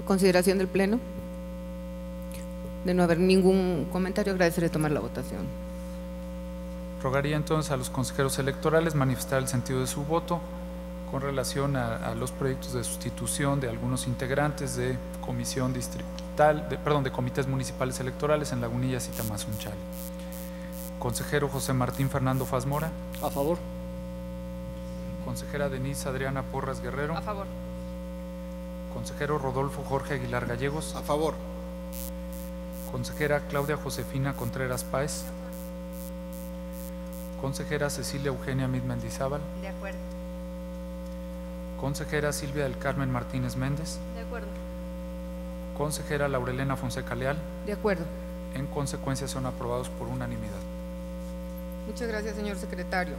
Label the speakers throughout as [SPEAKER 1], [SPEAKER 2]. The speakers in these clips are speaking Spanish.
[SPEAKER 1] consideración del Pleno. De no haber ningún comentario, agradeceré tomar la votación.
[SPEAKER 2] Rogaría entonces a los consejeros electorales manifestar el sentido de su voto con relación a los proyectos de sustitución de algunos integrantes de comisión distrital, de comités municipales electorales en Lagunillas y Tamazunchale. Consejero José Martín Fernando Faz Mora.
[SPEAKER 3] A favor.
[SPEAKER 2] Consejera Denise Adriana Porras Guerrero.
[SPEAKER 1] A favor.
[SPEAKER 2] Consejero Rodolfo Jorge Aguilar Gallegos.
[SPEAKER 4] A favor.
[SPEAKER 2] Consejera Claudia Josefina Contreras Páez. Consejera Cecilia Eugenia Mid Mendizábal.
[SPEAKER 1] De acuerdo.
[SPEAKER 2] Consejera Silvia del Carmen Martínez Méndez.
[SPEAKER 1] De acuerdo.
[SPEAKER 2] Consejera Laurelena Fonseca Leal.
[SPEAKER 1] De acuerdo.
[SPEAKER 2] En consecuencia son aprobados por unanimidad.
[SPEAKER 1] Muchas gracias, señor secretario.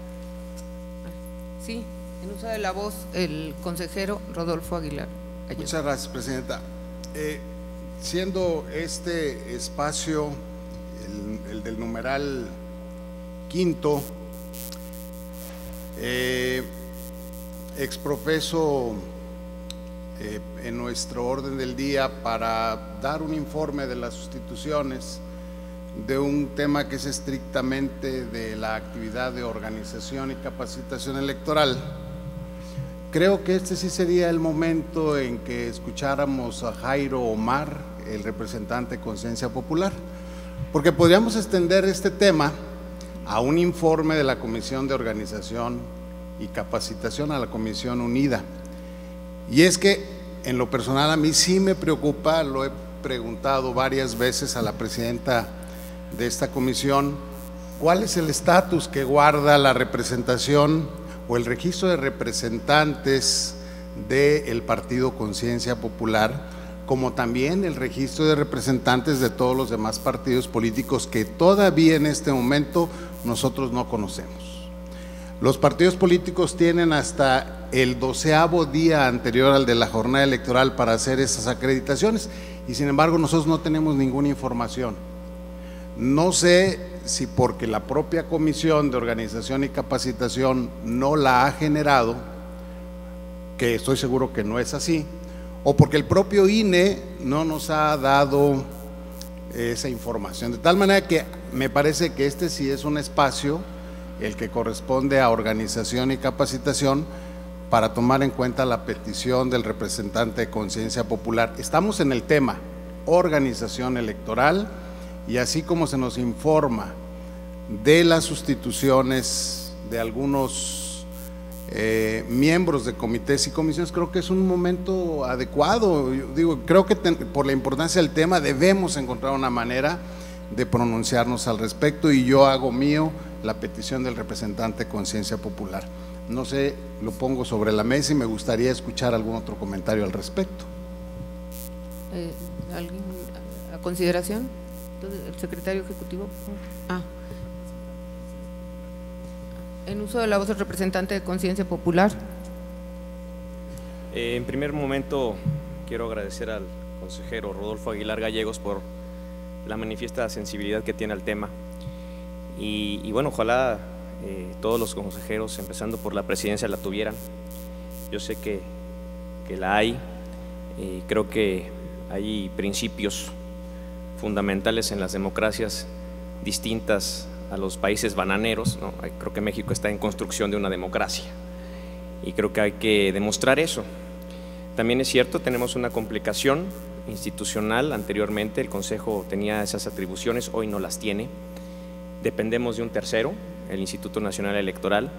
[SPEAKER 1] Sí, en uso de la voz, el consejero Rodolfo Aguilar Gallegos.
[SPEAKER 4] Muchas gracias, presidenta. Siendo este espacio el del numeral quinto, exprofeso en nuestro orden del día para dar un informe de las sustituciones de un tema que es estrictamente de la actividad de organización y capacitación electoral. Creo que este sí sería el momento en que escucháramos a Jairo Omar, el representante de Conciencia Popular, porque podríamos extender este tema a un informe de la Comisión de Organización y Capacitación, a la Comisión Unida. Y es que en lo personal a mí sí me preocupa, lo he preguntado varias veces a la presidenta de esta comisión, ¿cuál es el estatus que guarda la representación o el registro de representantes del Partido Conciencia Popular, como también el registro de representantes de todos los demás partidos políticos que todavía en este momento nosotros no conocemos? Los partidos políticos tienen hasta el 12º día anterior al de la jornada electoral para hacer esas acreditaciones y sin embargo nosotros no tenemos ninguna información. No sé si porque la propia Comisión de Organización y Capacitación no la ha generado, que estoy seguro que no es así, o porque el propio INE no nos ha dado esa información. De tal manera que me parece que este sí es un espacio, el que corresponde a Organización y Capacitación, para tomar en cuenta la petición del representante de Conciencia Popular. Estamos en el tema organización electoral y así como se nos informa de las sustituciones de algunos miembros de comités y comisiones, creo que es un momento adecuado. Yo digo, creo que por la importancia del tema debemos encontrar una manera de pronunciarnos al respecto y yo hago mío la petición del representante de Conciencia Popular. No sé, lo pongo sobre la mesa y me gustaría escuchar algún otro comentario al respecto.
[SPEAKER 1] ¿Alguien a consideración? Entonces, el secretario ejecutivo. En uso de la voz del representante de Conciencia Popular.
[SPEAKER 5] En primer momento quiero agradecer al consejero Rodolfo Aguilar Gallegos por la manifiesta sensibilidad que tiene al tema y bueno, ojalá todos los consejeros, empezando por la presidencia, la tuvieran. Yo sé que la hay. Creo que hay principios fundamentales en las democracias distintas a los países bananeros, ¿no? Creo que México está en construcción de una democracia y creo que hay que demostrar eso. También es cierto, tenemos una complicación institucional. Anteriormente el Consejo tenía esas atribuciones, hoy no las tiene. Dependemos de un tercero, el Instituto Nacional Electoral,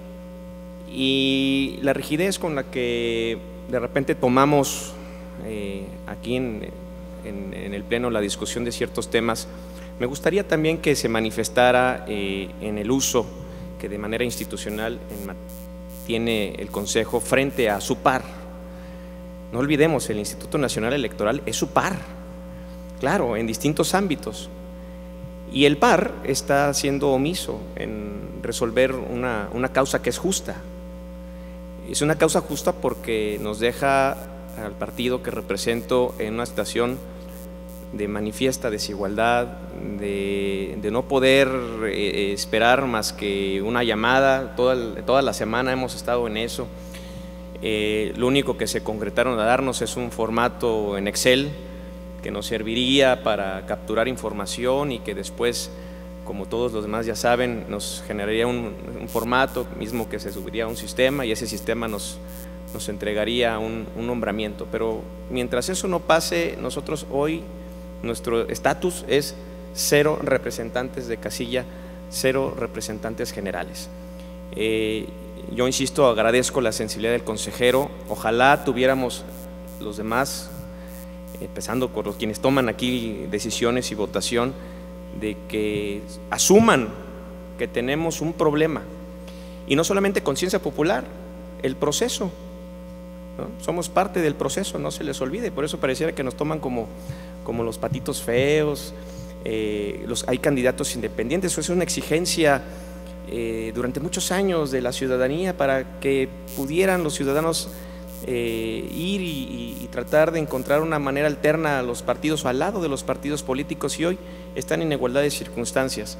[SPEAKER 5] y la rigidez con la que de repente tomamos aquí en el Pleno la discusión de ciertos temas, me gustaría también que se manifestara en el uso que de manera institucional tiene el Consejo frente a su par. No olvidemos, el Instituto Nacional Electoral es su par, claro, en distintos ámbitos, y el par está siendo omiso en resolver una causa que es justa. Es una causa justa porque nos deja al partido que represento en una situación de manifiesta desigualdad, de no poder esperar más que una llamada. Toda la semana hemos estado en eso. Lo único que se concretaron a darnos es un formato en Excel que nos serviría para capturar información y que después, como todos los demás ya saben, nos generaría un formato mismo que se subiría a un sistema y ese sistema nos entregaría un nombramiento. Pero mientras eso no pase, nosotros hoy, nuestro estatus es 0 representantes de casilla, 0 representantes generales. Yo insisto, agradezco la sensibilidad del consejero. Ojalá tuviéramos los demás, empezando por los quienes toman aquí decisiones y votación, de que asuman que tenemos un problema y no solamente conciencia popular, el proceso, ¿no? Somos parte del proceso, no se les olvide. Por eso pareciera que nos toman como los patitos feos. Hay candidatos independientes. Eso es una exigencia durante muchos años de la ciudadanía para que pudieran los ciudadanos ir y tratar de encontrar una manera alterna a los partidos o al lado de los partidos políticos, y hoy están en igualdad de circunstancias.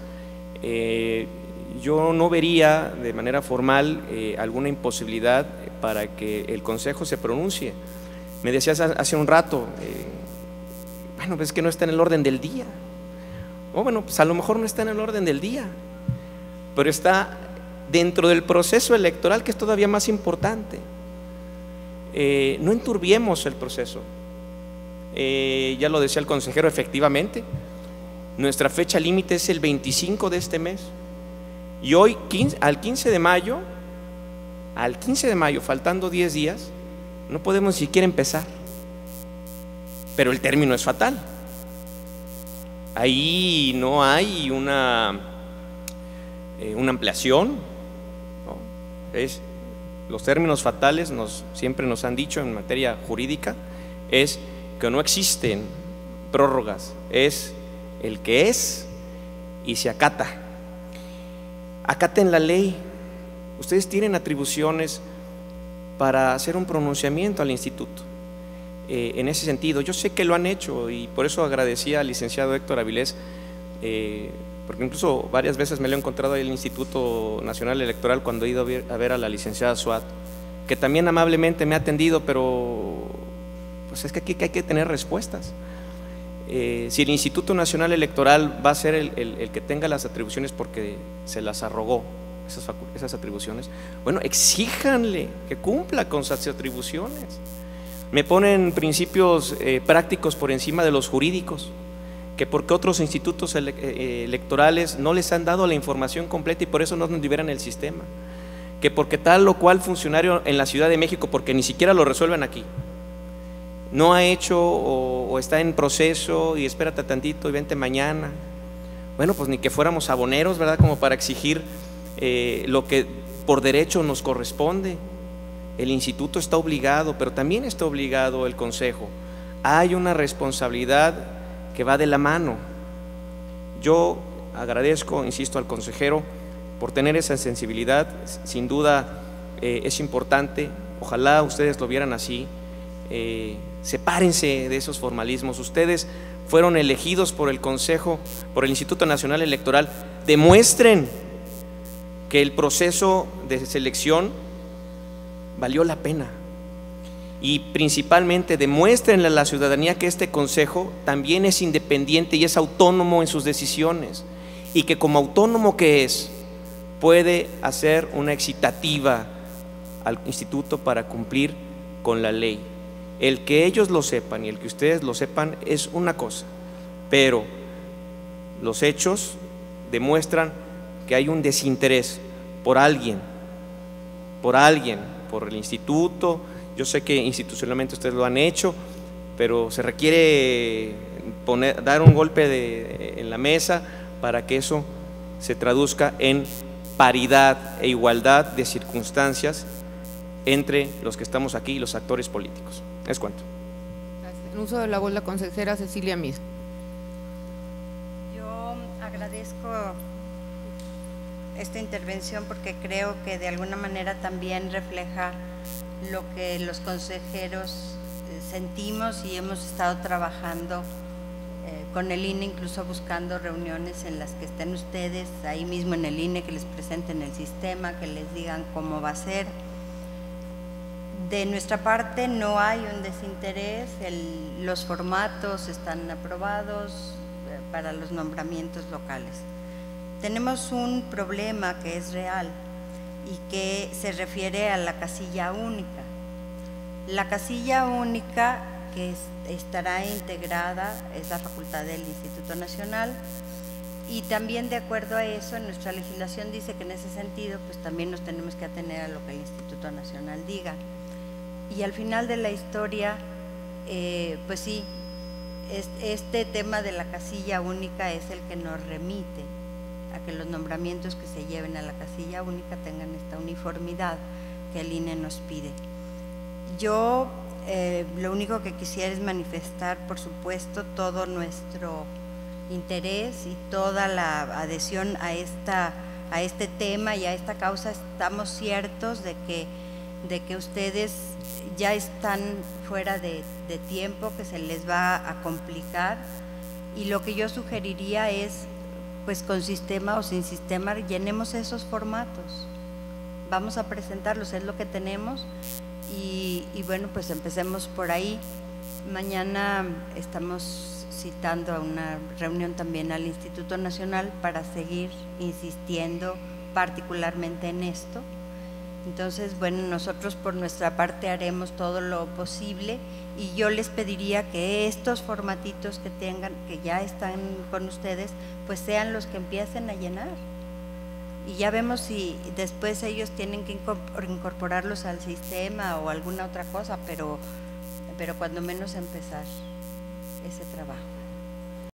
[SPEAKER 5] Yo no vería de manera formal alguna imposibilidad para que el Consejo se pronuncie. Me decías hace un rato, bueno, pues es que no está en el orden del día. Bueno, pues a lo mejor no está en el orden del día, pero está dentro del proceso electoral, que es todavía más importante. No enturbiemos el proceso. Ya lo decía el consejero, efectivamente, nuestra fecha límite es el 25 de este mes. Y hoy, al 15 de mayo, faltando 10 días, no podemos ni siquiera empezar. Pero el término es fatal. Ahí no hay una ampliación, ¿no? Los términos fatales siempre nos han dicho en materia jurídica es que no existen prórrogas, es el que es y se acata. Acaten la ley. Ustedes tienen atribuciones para hacer un pronunciamiento al instituto. En ese sentido, yo sé que lo han hecho y por eso agradecía al licenciado Héctor Avilés, porque incluso varias veces me lo he encontrado ahí en el Instituto Nacional Electoral cuando he ido a ver a la licenciada Suat, que también amablemente me ha atendido, pero pues es que aquí hay que tener respuestas. Si el Instituto Nacional Electoral va a ser el que tenga las atribuciones porque se las arrogó, esas atribuciones, bueno, exíjanle que cumpla con sus atribuciones. Me ponen principios prácticos por encima de los jurídicos, que porque otros institutos electorales no les han dado la información completa y por eso no nos liberan el sistema, que porque tal o cual funcionario en la Ciudad de México, porque ni siquiera lo resuelven aquí, no ha hecho o está en proceso y espérate tantito y vente mañana. Bueno, pues ni que fuéramos aboneros, ¿verdad? Como para exigir lo que por derecho nos corresponde. El instituto está obligado, pero también está obligado el Consejo. Hay una responsabilidad que va de la mano. Yo agradezco, insisto, al consejero por tener esa sensibilidad. Sin duda es importante, ojalá ustedes lo vieran así. Sepárense de esos formalismos. Ustedes fueron elegidos por el Consejo, por el Instituto Nacional Electoral. Demuestren que el proceso de selección valió la pena y principalmente demuéstrenle a la ciudadanía que este Consejo también es independiente y es autónomo en sus decisiones y que como autónomo que es puede hacer una excitativa al instituto para cumplir con la ley. El que ellos lo sepan y el que ustedes lo sepan es una cosa, pero los hechos demuestran que hay un desinterés por alguien, por el instituto. Yo sé que institucionalmente ustedes lo han hecho, pero se requiere dar un golpe en la mesa para que eso se traduzca en paridad e igualdad de circunstancias entre los que estamos aquí y los actores políticos. Es cuanto.
[SPEAKER 1] Gracias. En uso de la voz, la consejera Cecilia Mir.
[SPEAKER 3] Yo agradezco esta intervención porque creo que de alguna manera también refleja lo que los consejeros sentimos y hemos estado trabajando con el INE, incluso buscando reuniones en las que estén ustedes ahí mismo en el INE, que les presenten el sistema, que les digan cómo va a ser. De nuestra parte no hay un desinterés, los formatos están aprobados para los nombramientos locales. Tenemos un problema que es real y que se refiere a la casilla única. La casilla única que estará integrada es la facultad del Instituto Nacional, y también de acuerdo a eso nuestra legislación dice que en ese sentido pues también nos tenemos que atener a lo que el Instituto Nacional diga. Y al final de la historia, pues sí, este tema de la casilla única es el que nos remite a que los nombramientos que se lleven a la casilla única tengan esta uniformidad que el INE nos pide. Yo lo único que quisiera es manifestar, por supuesto, todo nuestro interés y toda la adhesión a este tema y a esta causa. Estamos ciertos de que ustedes ya están fuera de tiempo, que se les va a complicar, y lo que yo sugeriría es, pues con sistema o sin sistema, llenemos esos formatos, vamos a presentarlos, es lo que tenemos, y bueno, pues empecemos por ahí. Mañana estamos citando a una reunión también al Instituto Nacional para seguir insistiendo particularmente en esto. Entonces, bueno, nosotros por nuestra parte haremos todo lo posible, y yo les pediría que estos formatitos que tengan, que ya están con ustedes, pues sean los que empiecen a llenar. Y ya vemos si después ellos tienen que incorporarlos al sistema o alguna otra cosa, pero cuando menos empezar ese trabajo.